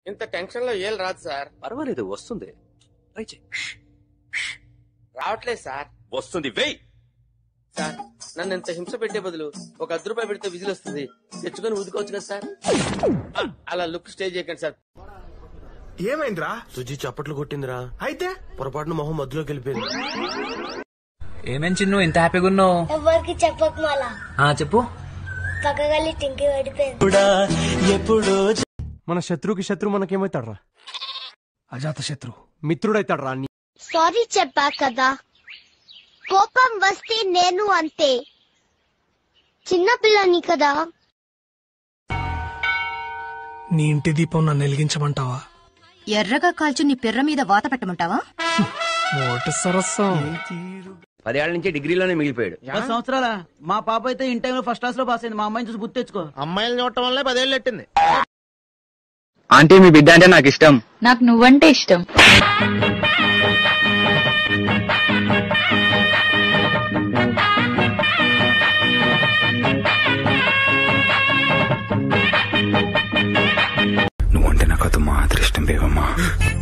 ఇంత టెన్షన్ లో ఏం రాదు సార్. పర్వాలేదు, వస్తుంది. ట్రై చెయ్. రావట్లేదు సార్. వస్తుంది, వెయ్. సార్ నన్ను ఇంత హింస పెట్టే బదులు ఒక 10 రూపాయలు పెడితే విజిల్ వస్తుంది, తెచ్చుకొని ఊదుకోవచ్చు కదా సార్. అలా లుక్ స్టే చేయకండి సార్. ఏమైందిరా? సుజి చప్పట్లు కొట్టిందిరా. అయితే పొరపాటున మొహం మధ్యలోకి వెళ్ళిపోయింది. ఏమేం చిన్ను ఇంత హ్యాపీగా ఉన్నావు? ఎవరికి చెప్పకు మళ్ళా. చెప్పు. పక్కగలి టింకి పడిపోయింది. మన శత్రువుకి శత్రువు మనకేమైతాడ్రా? అజాత శత్రు మిత్రుడైతాడ్రా. సారీ చెప్పా కదా, కోపం వస్తే నేను అంతే, చిన్నపిల్లని కదా. నీ ఇంటి దీపం నన్ను వెలిగించమంటావా? ఎర్రగా కాల్చు నీ పిర్ర మీద వాత పెట్టమంటావా? మోటు సరస్సం. 10 ఏళ్ల నుంచి డిగ్రీలోనే మిగిలిపోయాడు. 10 సంవత్సరాల మా పాప అయితే ఇన్ టైంలో ఫస్ట్ క్లాస్ లో పాస్ అయింది. మా అమ్మాయిని చూసి గుర్తు తెచ్చుకో. అమ్మాయిలు చూడటం వల్లే 10 ఏళ్ళు ఎట్టింది. ఆంటీ మీ బిడ్డ అంటే నాకు ఇష్టం. నాకు నువ్వంటే ఇష్టం. నువ్వంటే నాకు అది మాత్రం ఇష్టం బేవమ్మా.